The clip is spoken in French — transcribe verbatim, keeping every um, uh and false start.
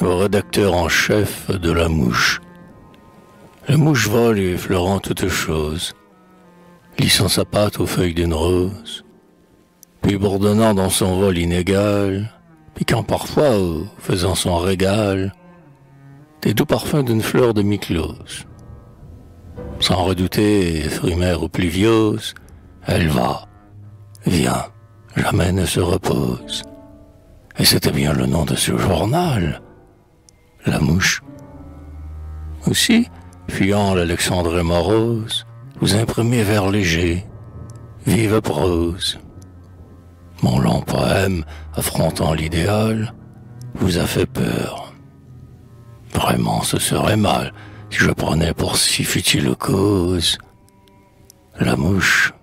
au rédacteur en chef de La Mouche. La mouche vole et effleurant toute chose, lissant sa patte aux feuilles d'une rose, puis bourdonnant dans son vol inégal, piquant parfois ou faisant son régal, des doux parfums d'une fleur de Myclose. Sans redouter éphémère ou pluviose, elle va, vient, jamais ne se repose. Et c'était bien le nom de ce journal, La Mouche. Aussi, fuyant l'Alexandrie morose, vous imprimez vers léger, vive prose. Mon long poème, affrontant l'idéal, vous a fait peur. Vraiment, ce serait mal si je prenais pour si futile cause La Mouche.